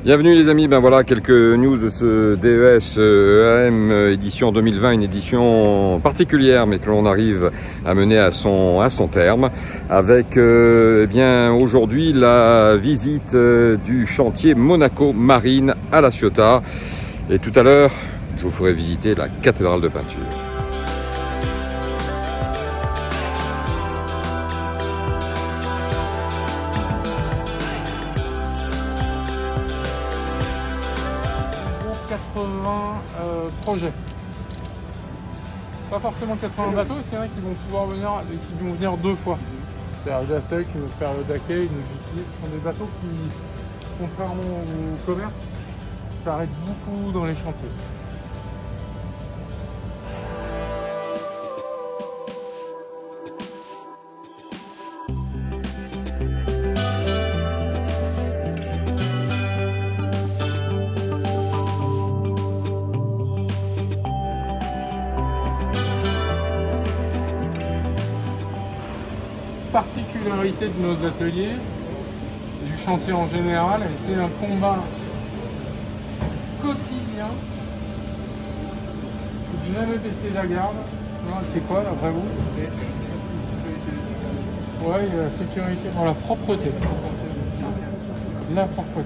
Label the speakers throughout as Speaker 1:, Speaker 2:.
Speaker 1: Bienvenue les amis, ben voilà quelques news de ce DES EAM édition 2020, une édition particulière mais que l'on arrive à mener à son terme avec eh bien aujourd'hui la visite du chantier Monaco Marine à La Ciotat et tout à l'heure je vous ferai visiter la cathédrale de peinture.
Speaker 2: Projets. Pas forcément 80 bateaux, parce qu'il y en a qui vont pouvoir venir, qui vont venir 2 fois. C'est-à-dire Dassault, une autre période d'accueil, une utilise, ce sont des bateaux qui, contrairement au commerce, s'arrêtent beaucoup dans les chantiers. Particularité de nos ateliers, du chantier en général, c'est un combat quotidien. Il ne faut jamais baisser la garde. C'est quoi d'après vous? Ouais, il y a la sécurité, bon, la propreté. La propreté.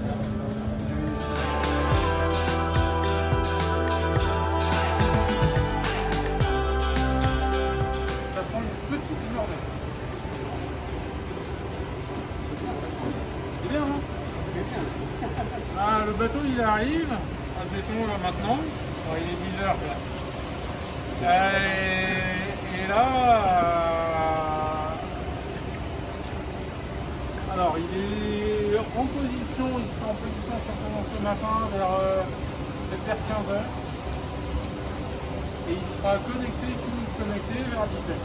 Speaker 2: Ça prend une petite journée. C'est bien, hein? Ah, le bateau il arrive, admettons là maintenant, il est 10h là. Et là, alors il est en position, il sera en position certainement ce matin vers 15h. Et il sera connecté, tout connecté vers 17h.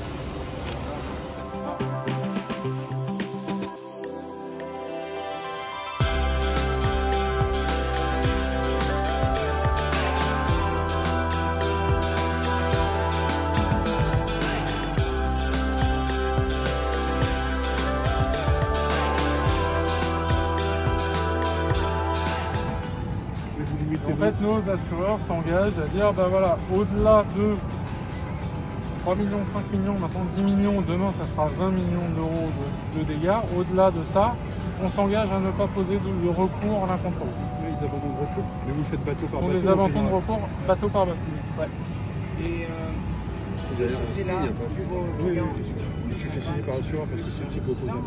Speaker 2: En fait, nos assureurs s'engagent à dire, ben voilà, au-delà de 3 millions, 5 millions, maintenant 10 millions, demain ça sera 20 millions d'euros de dégâts. Au-delà de ça, on s'engage à ne pas poser de recours à l'un contre l'autre.
Speaker 3: Oui, des abandons de recours. Mais vous faites bateau par bateau.
Speaker 2: Des abandons de recours, bateau par bateau. Ouais.
Speaker 3: Et d'ailleurs, un signe, oui, je fais signer par l'assureur parce que c'est un petit peu opposant.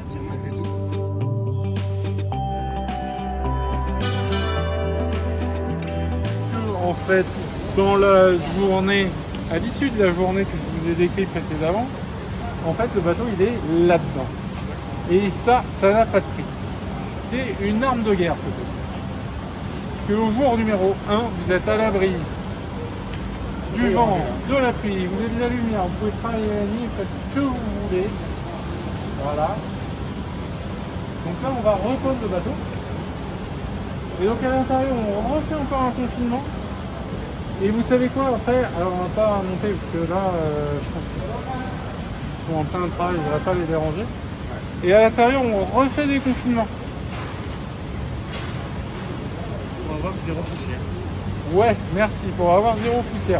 Speaker 2: En fait, dans la journée, à l'issue de la journée que je vous ai décrite précédemment, en fait le bateau il est là-dedans. Et ça n'a pas de prix. C'est une arme de guerre peut-être. Que au jour numéro 1, vous êtes à l'abri du vent, de la pluie, vous avez de la lumière, vous pouvez travailler la nuit, faites ce que vous voulez. Voilà. Donc là on va reprendre le bateau. Et donc à l'intérieur on refait encore un confinement. Et vous savez quoi après? Alors on va pas monter parce que là je pense qu'ils sont en plein travail, je ne vais pas les déranger. Et à l'intérieur on refait des confinements.
Speaker 3: Pour avoir 0 poussière.
Speaker 2: Ouais, merci, pour avoir 0 poussière.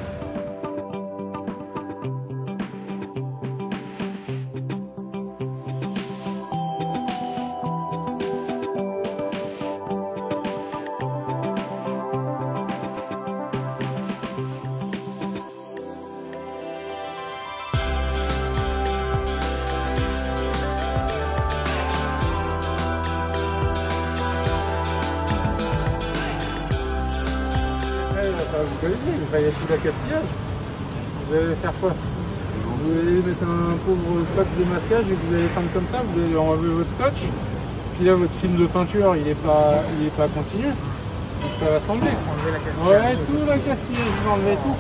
Speaker 2: Vous connaissez, il y a tout l'accastillage. Vous allez faire quoi? Vous allez mettre un pauvre scotch de masquage et vous allez peindre comme ça, vous allez enlever votre scotch. Puis là, votre film de peinture, il est pas continu. Donc ça va s'enlever. Ouais, tout l'accastillage, vous enlevez tout.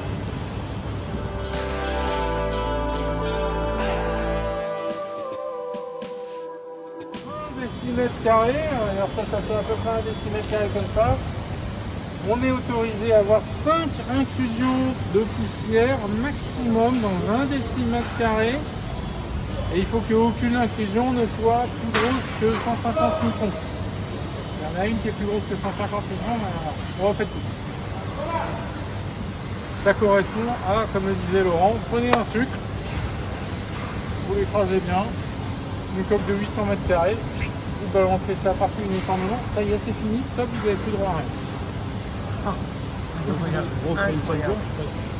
Speaker 2: 1 décimètre carré, alors ça fait à peu près 1 décimètre carré comme ça. On est autorisé à avoir 5 inclusions de poussière maximum dans 1 décimètre carré. Et il faut qu'aucune inclusion ne soit plus grosse que 150 microns. Il y en a une qui est plus grosse que 150 grammes, on refait tout. Ça correspond à, comme le disait Laurent, prenez un sucre, vous l'écrasez bien, une coque de 800 mètres carrés, vous balancez ça partout uniformément, ça y est, c'est fini, stop, vous n'avez plus droit à rien.
Speaker 4: Ah, incroyable.
Speaker 3: Gros, une